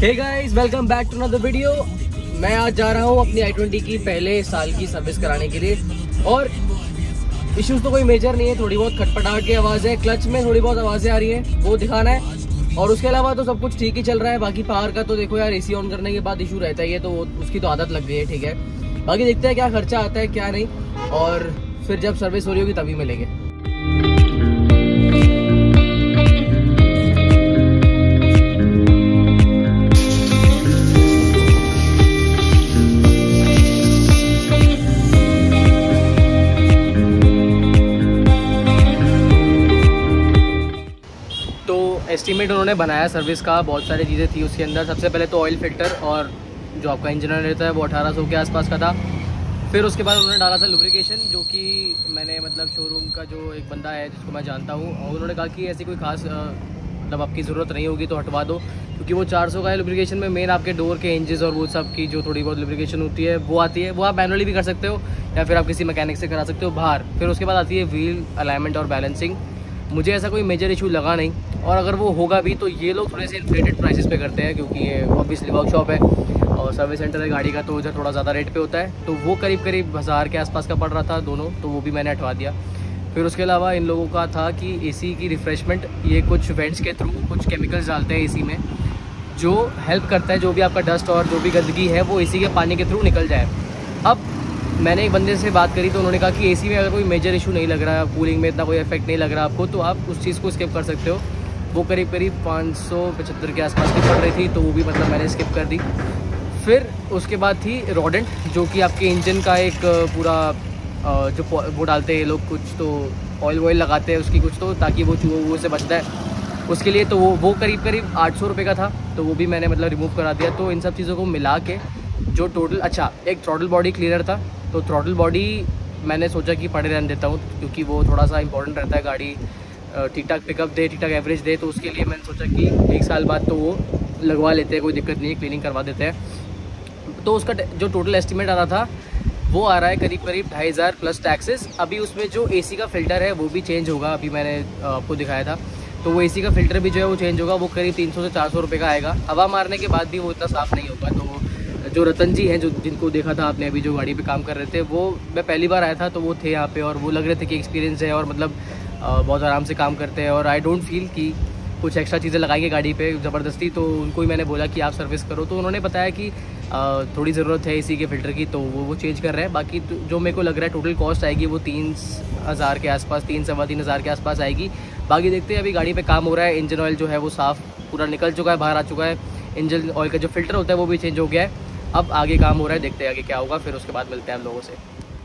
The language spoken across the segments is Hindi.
Hey guys, welcome back to another video. मैं आज जा रहा हूँ अपनी i20 की पहले साल की सर्विस कराने के लिए और इश्यूज तो कोई मेजर नहीं है। थोड़ी बहुत खटपटाहट की आवाज़ है, क्लच में थोड़ी बहुत आवाज़ें आ रही है, वो दिखाना है और उसके अलावा तो सब कुछ ठीक ही चल रहा है। बाकी पावर का तो देखो यार, एसी ऑन करने के बाद इशू रहता ही है, तो उसकी तो आदत लग गई है, ठीक है। बाकी देखते हैं क्या खर्चा आता है क्या नहीं, और फिर जब सर्विस हो रही होगी तभी मिलेंगे। एस्टीमेट उन्होंने बनाया सर्विस का, बहुत सारी चीज़ें थी उसके अंदर। सबसे पहले तो ऑयल फिल्टर और जो आपका इंजन ऑयल रहता है वो 1800 के आसपास का था। फिर उसके बाद उन्होंने डाला था लुब्रिकेशन, जो कि मैंने मतलब शोरूम का जो एक बंदा है जिसको मैं जानता हूँ, और उन्होंने कहा कि ऐसी कोई खास मतलब आपकी ज़रूरत नहीं होगी तो हटवा दो, क्योंकि वो 400 का है लुब्रिकेशन में। मेन आपके डोर के इंजेस और वो सब की जो थोड़ी बहुत लुब्रिकेशन होती है वो आती है, वो आप मैनुअली भी कर सकते हो या फिर आप किसी मैकेनिक से करा सकते हो बाहर। फिर उसके बाद आती है व्हील अलाइनमेंट और बैलेंसिंग। मुझे ऐसा कोई मेजर इशू लगा नहीं, और अगर वो होगा भी तो ये लोग थोड़े से इन्फ्लेटेड प्राइसेस पे करते हैं, क्योंकि ये ऑब्वियसली वर्कशॉप है और सर्विस सेंटर है गाड़ी का, तो उधर थोड़ा ज़्यादा रेट पे होता है। तो वो करीब 1000 के आसपास का पड़ रहा था दोनों, तो वो भी मैंने हटवा दिया। फिर उसके अलावा इन लोगों का था कि एसी की रिफ्रेशमेंट, ये कुछ वेंट्स के थ्रू कुछ केमिकल्स डालते हैं एसी में, जो हेल्प करता है जो भी आपका डस्ट और जो भी गंदगी है वो एसी के पानी के थ्रू निकल जाए। अब मैंने एक बंदे से बात करी तो उन्होंने कहा कि एसी में अगर कोई मेजर इशू नहीं लग रहा, कूलिंग में इतना कोई इफेक्ट नहीं लग रहा आपको, तो आप उस चीज़ को स्किप कर सकते हो। वो करीब 575 के आसपास की पड़ रही थी, तो वो भी मतलब मैंने स्किप कर दी। फिर उसके बाद थी रोडेंट, जो कि आपके इंजन का एक पूरा जो वो डालते हैं लोग, कुछ तो ऑयल लगाते हैं उसकी कुछ, तो ताकि वो चूहों से बचता है उसके लिए। तो वो करीब 800 रुपये का था, तो वो भी मैंने मतलब रिमूव करा दिया। तो इन सब चीज़ों को मिला के जो टोटल, अच्छा एक थ्रॉटल बॉडी क्लीनर था, तो थ्रॉटल बॉडी मैंने सोचा कि पड़े रहने देता हूँ, क्योंकि वो थोड़ा सा इंपॉर्टेंट रहता है, गाड़ी ठीक ठाक पिकअप दे, ठीक ठाक एवरेज दे, तो उसके लिए मैंने सोचा कि 1 साल बाद तो वो लगवा लेते हैं, कोई दिक्कत नहीं है, क्लीनिंग करवा देते हैं। तो उसका जो टोटल एस्टिमेट आ रहा था वो आ रहा है करीब 2500 प्लस टैक्सेस। अभी उसमें जो एसी का फ़िल्टर है वो भी चेंज होगा, अभी मैंने आपको दिखाया था, तो वो एसी का फ़िल्टर भी जो है वो चेंज होगा। वो करीब 300 से 400 रुपये का आएगा। हवा मारने के बाद भी वो इतना साफ़ नहीं होगा। तो जो रतन जी हैं, जो जिनको देखा था आपने अभी, जो गाड़ी पे काम कर रहे थे, वो मैं पहली बार आया था तो वो थे यहाँ पे, और वो लग रहे थे कि एक्सपीरियंस है और मतलब बहुत आराम से काम करते हैं, और आई डोंट फील कि कुछ एक्स्ट्रा चीज़ें लगाएंगे गाड़ी पे ज़बरदस्ती। तो उनको ही मैंने बोला कि आप सर्विस करो, तो उन्होंने बताया कि थोड़ी ज़रूरत है इसी के फ़िल्टर की, तो वो चेंज कर रहे हैं। बाकी तो जो मेरे को लग रहा है टोटल कॉस्ट आएगी वो 3000 के आसपास, 3-3.25 के आसपास आएगी। बाकी देखते हैं, अभी गाड़ी पे काम हो रहा है। इंजन ऑयल जो है वो साफ़ पूरा निकल चुका है, बाहर आ चुका है। इंजन ऑयल का जो फ़िल्टर होता है वो भी चेंज हो गया है। अब आगे काम हो रहा है, देखते हैं आगे क्या होगा, फिर उसके बाद मिलते हैं हम लोगों से।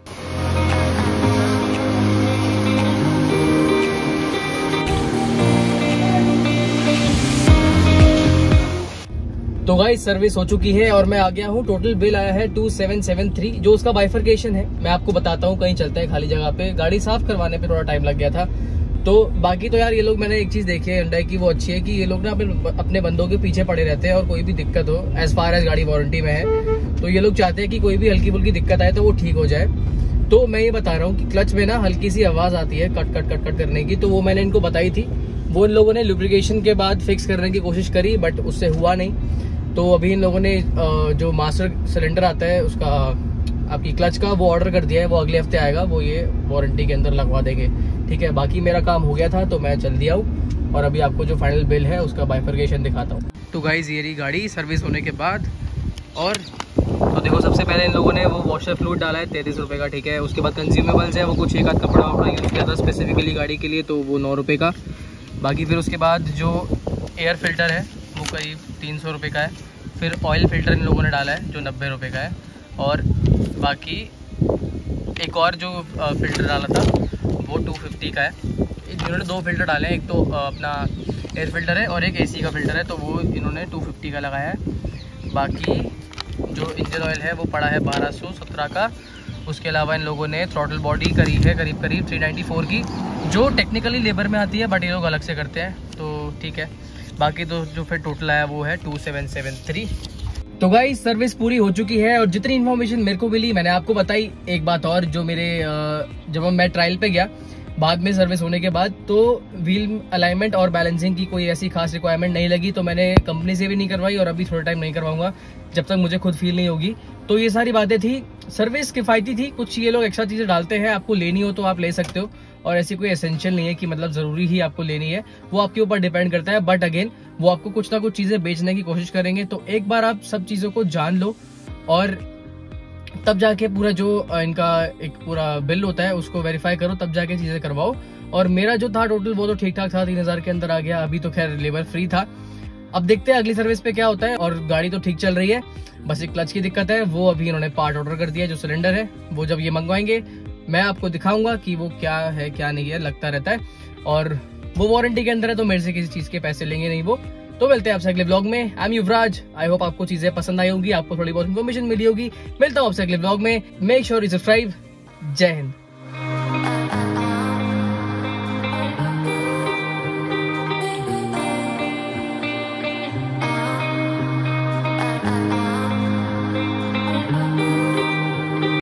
तो गाइस, सर्विस हो चुकी है और मैं आ गया हूँ। टोटल बिल आया है 2773, जो उसका बाइफरकेशन है मैं आपको बताता हूँ। कहीं चलता है खाली जगह पे, गाड़ी साफ करवाने पे थोड़ा टाइम लग गया था। तो बाकी तो यार ये लोग, मैंने एक चीज देखी है Hyundai की, वो अच्छी है कि ये लोग ना अपने बंदों के पीछे पड़े रहते हैं, और कोई भी दिक्कत हो, एज फार एज गाड़ी वारंटी में है, तो ये लोग चाहते हैं कि कोई भी हल्की फुल्की दिक्कत आए तो वो ठीक हो जाए। तो मैं ये बता रहा हूँ कि क्लच में ना हल्की सी आवाज आती है कट कट कट कट करने की, तो वो मैंने इनको बताई थी। वो इन लोगों ने लुब्रिकेशन के बाद फिक्स करने की कोशिश करी, बट उससे हुआ नहीं। तो अभी इन लोगों ने जो मास्टर सिलेंडर आता है उसका, आपकी क्लच का, वो ऑर्डर कर दिया है, वो अगले हफ्ते आएगा, वो ये वारंटी के अंदर लगवा देंगे, ठीक है। बाकी मेरा काम हो गया था तो मैं चल दिया हूँ, और अभी आपको जो फाइनल बिल है उसका बाइफरकेशन दिखाता हूँ। तो गाइस, ये रही गाड़ी सर्विस होने के बाद। और तो देखो, सबसे पहले इन लोगों ने वो वॉशर फ्लूइड डाला है 33 रुपये का, ठीक है। उसके बाद कंज्यूमेबल्स है, वो कुछ एक आध कपड़ा वपड़ा यूज़ किया था स्पेसिफिकली गाड़ी के लिए, तो वो 9 रुपये का। बाकी फिर उसके बाद जो एयर फिल्टर है वो करीब 300 रुपये का है। फिर ऑयल फिल्टर इन लोगों ने डाला है जो 90 रुपये का है। और बाकी एक और जो फ़िल्टर डाला था वो 250 का है। इन्होंने 2 फिल्टर डाले हैं, एक तो अपना एयर फिल्टर है और एक एसी का फ़िल्टर है, तो वो इन्होंने 250 का लगाया है। बाकी जो इंजन ऑयल है वो पड़ा है 1217 का। उसके अलावा इन लोगों ने थ्रॉटल बॉडी करीब 394 की, जो टेक्निकली लेबर में आती है, बट ये लोग अलग से करते हैं, तो ठीक है। बाकी तो जो फिर टोटल आया वो है 2773। तो गाइस, सर्विस पूरी हो चुकी है, और जितनी इन्फॉर्मेशन मेरे को मिली मैंने आपको बताई। एक बात और, जो मेरे जब मैं ट्रायल पे गया बाद में सर्विस होने के बाद तो व्हील अलाइनमेंट और बैलेंसिंग की कोई ऐसी खास रिक्वायरमेंट नहीं लगी, तो मैंने कंपनी से भी नहीं करवाई और अभी थोड़ा टाइम नहीं करवाऊंगा जब तक मुझे खुद फील नहीं होगी। तो ये सारी बातें थी। सर्विस किफायती थी, कुछ ये लोग एक्स्ट्रा चीज़ें डालते हैं, आपको लेनी हो तो आप ले सकते हो और ऐसी कोई एसेंशियल नहीं है कि मतलब ज़रूरी ही आपको लेनी है, वो आपके ऊपर डिपेंड करता है। बट अगेन वो आपको कुछ ना कुछ चीज़ें बेचने की कोशिश करेंगे, तो एक बार आप सब चीज़ों को जान लो और तब जाके पूरा जो इनका एक पूरा बिल होता है उसको वेरीफाई करो, तब जाके चीज़ें करवाओ। और मेरा जो था टोटल वो तो ठीक ठाक था, 3000 के अंदर आ गया। अभी तो खैर लेबर फ्री था, अब देखते हैं अगली सर्विस पे क्या होता है। और गाड़ी तो ठीक चल रही है, बस एक क्लच की दिक्कत है, वो अभी इन्होंने पार्ट ऑर्डर कर दिया है, जो सिलेंडर है वो जब ये मंगवाएंगे मैं आपको दिखाऊंगा कि वो क्या है क्या नहीं है, लगता रहता है। और वो वारंटी के अंदर है, तो मेरे से किसी चीज़ के पैसे लेंगे नहीं वो। तो मिलते हैं आपसे अगले ब्लॉग में। I am Yuvraj, I hope आपको चीज़ें पसंद आई होंगी, आपको थोड़ी बहुत इन्फॉर्मेशन मिली होगी। मिलता हूँ आपसे अगले ब्लॉग में। Make sure you subscribe. जय हिंद।